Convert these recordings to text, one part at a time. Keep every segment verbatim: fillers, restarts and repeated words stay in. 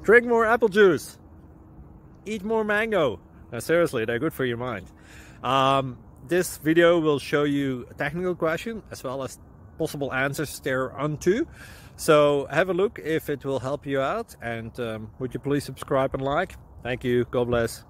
Drink more apple juice. Eat more mango. Now, seriously, they're good for your mind. Um, this video will show you a technical question as well as possible answers thereunto. So have a look if it will help you out, and um, would you please subscribe and like? Thank you. God bless.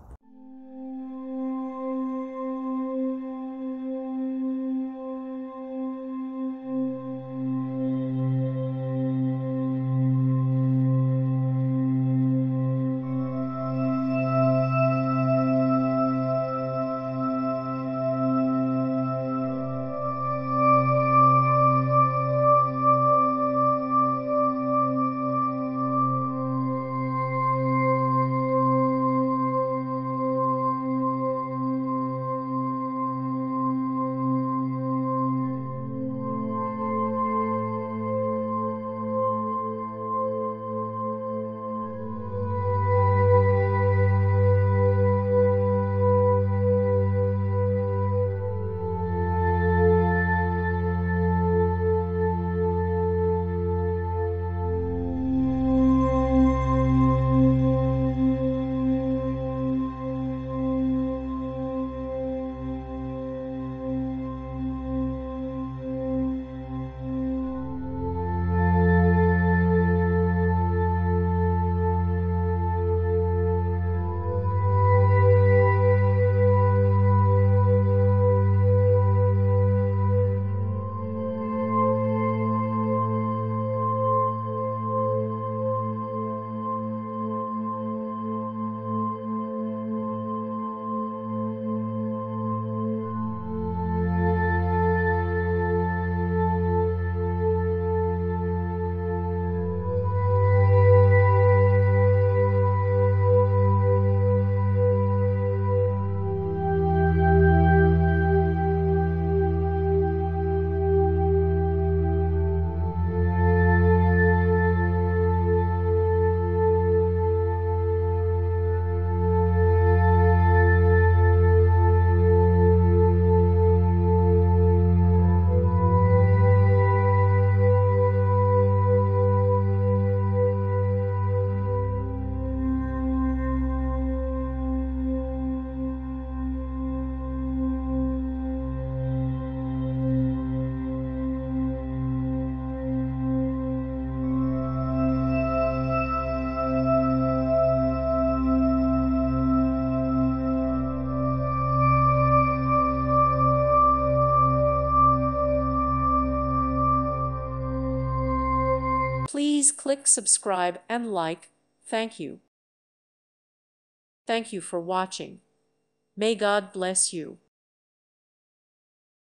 Please click subscribe and like. Thank you. Thank you for watching. May God bless you.